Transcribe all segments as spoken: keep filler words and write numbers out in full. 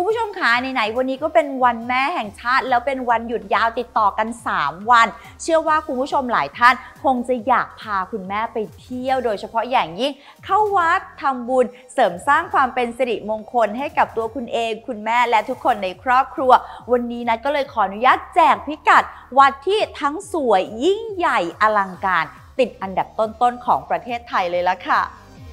ผู้ชมคะไหนๆวันนี้ก็เป็นวันแม่แห่งชาติแล้วเป็นวันหยุดยาวติดต่อกันสามวันเชื่อว่าคุณผู้ชมหลายท่านคงจะอยากพาคุณแม่ไปเที่ยวโดยเฉพาะอย่างยิ่งเข้าวัดทำบุญเสริมสร้างความเป็นสิริมงคลให้กับตัวคุณเองคุณแม่และทุกคนในครอบครัววันนี้นัทก็เลยขออนุญาตแจกพิกัดวัดที่ทั้งสวยยิ่งใหญ่อลังการติดอันดับต้นๆของประเทศไทยเลยละค่ะ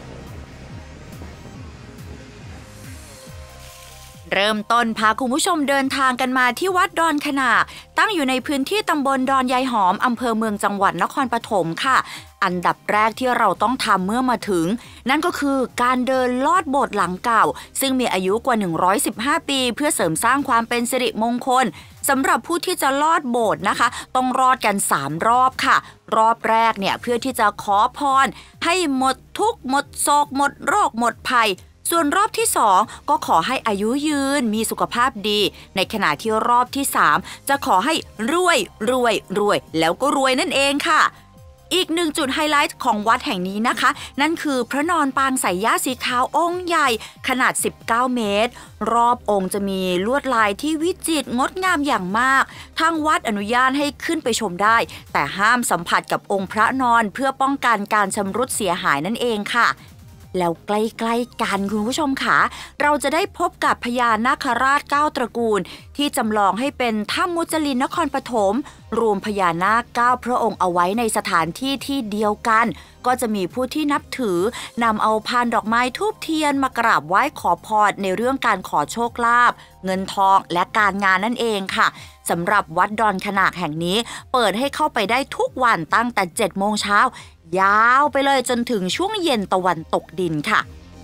เริ่มต้นพาคุณผู้ชมเดินทางกันมาที่วัดดอนขนากตั้งอยู่ในพื้นที่ตำบลดอนยายหอมอำเภอเมืองจังหวัดนครปฐมค่ะอันดับแรกที่เราต้องทำเมื่อมาถึงนั่นก็คือการเดินลอดโบสถ์หลังเก่าซึ่งมีอายุกว่าหนึ่งร้อยสิบห้าปีเพื่อเสริมสร้างความเป็นสิริมงคลสำหรับผู้ที่จะลอดโบสถ์นะคะต้องลอดกันสามรอบค่ะรอบแรกเนี่ยเพื่อที่จะขอพรให้หมดทุกข์หมดโศกหมดโรคหมดภัยส่วนรอบที่สองก็ขอให้อายุยืนมีสุขภาพดีในขณะที่รอบที่สามจะขอให้รวยรวยรวยแล้วก็รวยนั่นเองค่ะอีกหนึ่งจุดไฮไลท์ของวัดแห่งนี้นะคะนั่นคือพระนอนปางสายญาติสีขาวองค์ใหญ่ขนาดสิบเก้าเมตรรอบองค์จะมีลวดลายที่วิจิตรงดงามอย่างมากทางวัดอนุญาตให้ขึ้นไปชมได้แต่ห้ามสัมผัสกับองค์พระนอนเพื่อป้องกันการชำรุดเสียหายนั่นเองค่ะแล้วใกล้ๆกันคุณผู้ชมค่ะเราจะได้พบกับพญานาคราชเก้าตระกูลที่จำลองให้เป็นถ้ำมุจลินนครปฐมรวมพญานาคเก้าพระองค์เอาไว้ในสถานที่ที่เดียวกันก็จะมีผู้ที่นับถือนำเอาพานดอกไม้ธูปเทียนมากราบไหว้ขอพรในเรื่องการขอโชคลาภเงินทองและการงานนั่นเองค่ะสำหรับวัดดอนขนากแห่งนี้เปิดให้เข้าไปได้ทุกวันตั้งแต่เจ็ดโมงเช้ายาวไปเลยจนถึงช่วงเย็นตะวันตกดินค่ะ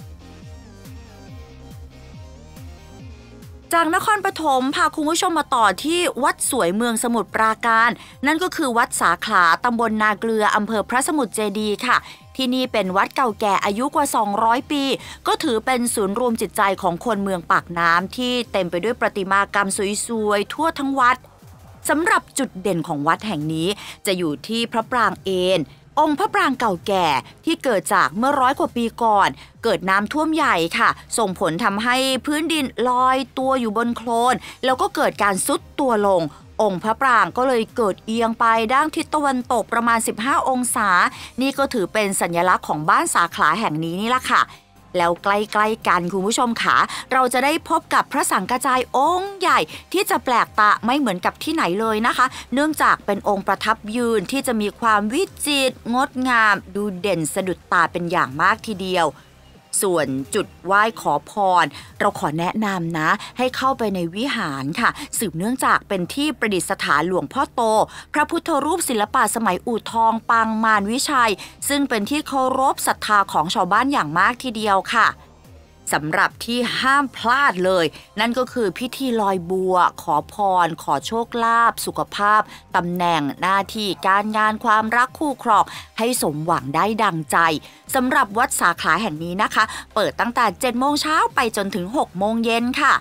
จากนครปฐมพาคุณผู้ชมมาต่อที่วัดสวยเมืองสมุทรปราการนั่นก็คือวัดสาขลาตำบลนาเกลืออำเภอพระสมุทรเจดีย์ค่ะที่นี่เป็นวัดเก่าแก่อายุกว่าสองร้อยปีก็ถือเป็นศูนย์รวมจิตใจของคนเมืองปากน้ำที่เต็มไปด้วยประติมากรรมสวยๆทั่วทั้งวัดสำหรับจุดเด่นของวัดแห่งนี้จะอยู่ที่พระปรางเอนองค์พระปรางเก่าแก่ที่เกิดจากเมื่อร้อยกว่าปีก่อนเกิดน้ำท่วมใหญ่ค่ะส่งผลทำให้พื้นดินลอยตัวอยู่บนโคลนแล้วก็เกิดการทรุดตัวลงองค์พระปรางก็เลยเกิดเอียงไปด้านทิศตะวันตกประมาณสิบห้าองศานี่ก็ถือเป็นสัญลักษณ์ของบ้านสาขลาแห่งนี้นี่แหละค่ะแล้วใกล้ๆกันคุณผู้ชมค่ะเราจะได้พบกับพระสังฆจายองค์ใหญ่ที่จะแปลกตาไม่เหมือนกับที่ไหนเลยนะคะเนื่องจากเป็นองค์ประทับยืนที่จะมีความวิจิตรงดงามดูเด่นสะดุดตาเป็นอย่างมากทีเดียวส่วนจุดไหว้ขอพรเราขอแนะนำนะให้เข้าไปในวิหารค่ะสืบเนื่องจากเป็นที่ประดิษฐานหลวงพ่อโตพระพุทธรูปศิลปะสมัยอู่ทองปางมารวิชัยซึ่งเป็นที่เคารพศรัทธาของชาวบ้านอย่างมากทีเดียวค่ะสำหรับที่ห้ามพลาดเลยนั่นก็คือพิธีลอยบัวขอพรขอโชคลาภสุขภาพตำแหน่งหน้าที่การงานความรักคู่ครองให้สมหวังได้ดังใจสำหรับวัดสาขลาแห่งนี้นะคะเปิดตั้งแต่เจ็ดโมงเช้าไปจนถึงหกโมงเย็นค่ะ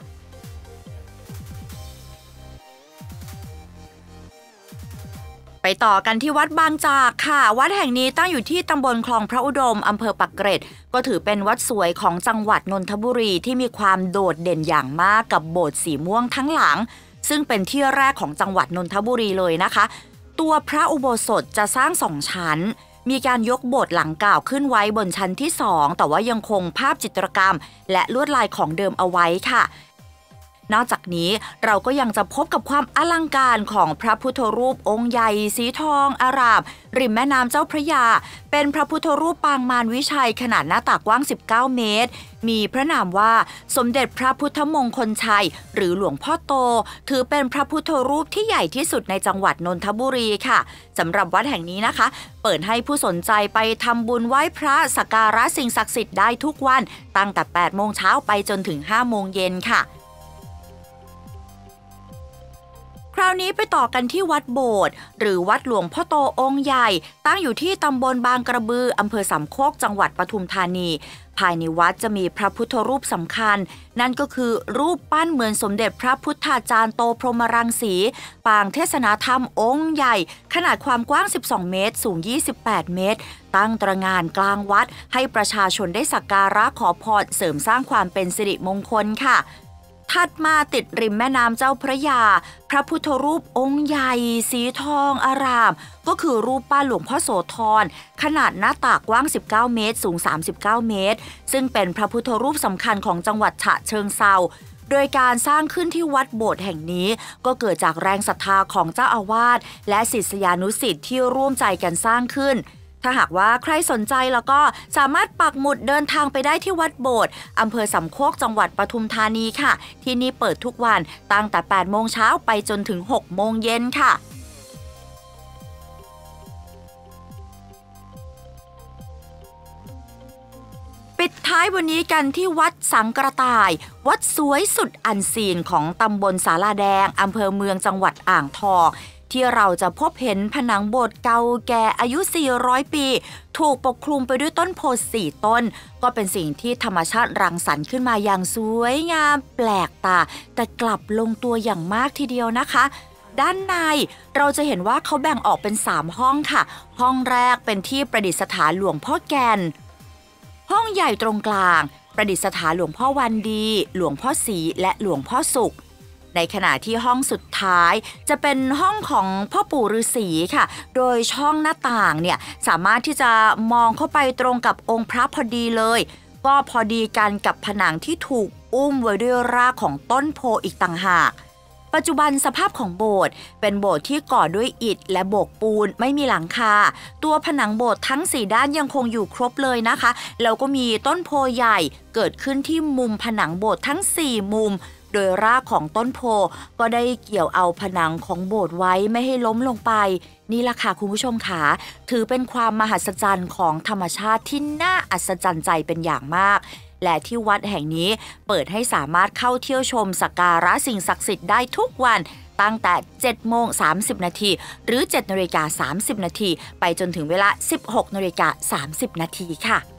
ไปต่อกันที่วัดบางจากค่ะวัดแห่งนี้ตั้งอยู่ที่ตำบลคลองพระอุดมอำเภอปักเกร็ดก็ถือเป็นวัดสวยของจังหวัดนนทบุรีที่มีความโดดเด่นอย่างมากกับโบสถ์สีม่วงทั้งหลังซึ่งเป็นที่แรกของจังหวัดนนทบุรีเลยนะคะตัวพระอุโบสถจะสร้างสองชั้นมีการยกโบสถ์หลังเก่าขึ้นไว้บนชั้นที่สองแต่ว่ายังคงภาพจิตรกรรมและลวดลายของเดิมเอาไว้ค่ะนอกจากนี้เราก็ยังจะพบกับความอลังการของพระพุทธรูปองค์ใหญ่สีทองอารามริมแม่น้ำเจ้าพระยาเป็นพระพุทธรูปปางมารวิชัยขนาดหน้าตักกว้างสิบเก้าเมตรมีพระนามว่าสมเด็จพระพุทธมงคลชัยหรือหลวงพ่อโตถือเป็นพระพุทธรูปที่ใหญ่ที่สุดในจังหวัดนนทบุรีค่ะสำหรับวัดแห่งนี้นะคะเปิดให้ผู้สนใจไปทำบุญไหว้พระสักการะสิ่งศักดิ์สิทธิ์ได้ทุกวันตั้งแต่แปดโมงเช้าไปจนถึงห้าโมงเย็นค่ะคราวนี้ไปต่อกันที่วัดโบสถ์หรือวัดหลวงพ่อโตองค์ใหญ่ตั้งอยู่ที่ตำบลบางกระบืออำเภอสามโคกจังหวัดปทุมธานีภายในวัดจะมีพระพุทธรูปสำคัญนั่นก็คือรูปปั้นเหมือนสมเด็จพระพุทธาจารย์โตพรหมรังสีปางเทศนาธรรมองค์ใหญ่ขนาดความกว้างสิบสองเมตรสูงยี่สิบแปดเมตรตั้งตระหง่านกลางวัดให้ประชาชนได้สักการะขอพรเสริมสร้างความเป็นสิริมงคลค่ะถัดมาติดริมแม่น้ำเจ้าพระยาพระพุทธรูปองค์ใหญ่สีทองอารามก็คือรูปปั้นหลวงพ่อโสธรขนาดหน้าตักกว้างสิบเก้าเมตรสูงสามสิบเก้าเมตรซึ่งเป็นพระพุทธรูปสำคัญของจังหวัดฉะเชิงเทราโดยการสร้างขึ้นที่วัดโบสถ์แห่งนี้ก็เกิดจากแรงศรัทธาของเจ้าอาวาสและศิษยานุศิษย์ที่ร่วมใจกันสร้างขึ้นถ้าหากว่าใครสนใจแล้วก็สามารถปักหมุดเดินทางไปได้ที่วัดโบสถ์อำเภอสำโคกจังหวัดปทุมธานีค่ะที่นี่เปิดทุกวันตั้งแต่แปดโมงเช้าไปจนถึงหกโมงเย็นค่ะปิดท้ายวันนี้กันที่วัดสังกระต่ายวัดสวยสุดอันซีนของตำบลศาลาแดงอำเภอเมืองจังหวัดอ่างทองที่เราจะพบเห็นผนังโบสถ์เก่าแก่อายุสี่ร้อยปีถูกปกคลุมไปด้วยต้นโพธิ์สี่ต้นก็เป็นสิ่งที่ธรรมชาติรังสรรค์ขึ้นมาอย่างสวยงามแปลกตาแต่กลับลงตัวอย่างมากทีเดียวนะคะด้านในเราจะเห็นว่าเขาแบ่งออกเป็นสามห้องค่ะห้องแรกเป็นที่ประดิษฐานหลวงพ่อแก่นห้องใหญ่ตรงกลางประดิษฐานหลวงพ่อวันดีหลวงพ่อศรีและหลวงพ่อสุขในขณะที่ห้องสุดท้ายจะเป็นห้องของพ่อปู่ฤาษีค่ะโดยช่องหน้าต่างเนี่ยสามารถที่จะมองเข้าไปตรงกับองค์พระพอดีเลยก็พอดีกันกับผนังที่ถูกอุ้มไว้ด้วยรากของต้นโพอีกต่างหากปัจจุบันสภาพของโบสถ์เป็นโบสถ์ที่ก่อด้วยอิฐและโบกปูนไม่มีหลังคาตัวผนังโบสถ์ทั้งสี่ด้านยังคงอยู่ครบเลยนะคะแล้วก็มีต้นโพใหญ่เกิดขึ้นที่มุมผนังโบสถ์ทั้งสี่มุมโดยรากของต้นโพก็ได้เกี่ยวเอาผนังของโบสถ์ไว้ไม่ให้ล้มลงไปนี่ล่ะค่ะคุณผู้ชมค่ะถือเป็นความมหัศจรรย์ของธรรมชาติที่น่าอัศจรรย์ใจเป็นอย่างมากและที่วัดแห่งนี้เปิดให้สามารถเข้าเที่ยวชมสักการะสิ่งศักดิ์สิทธิ์ได้ทุกวันตั้งแต่ เจ็ดโมงสามสิบ นาทีหรือ เจ็ดนาฬิกาสามสิบ นาทีไปจนถึงเวลา สิบหกนาฬิกาสามสิบ นาทีค่ะ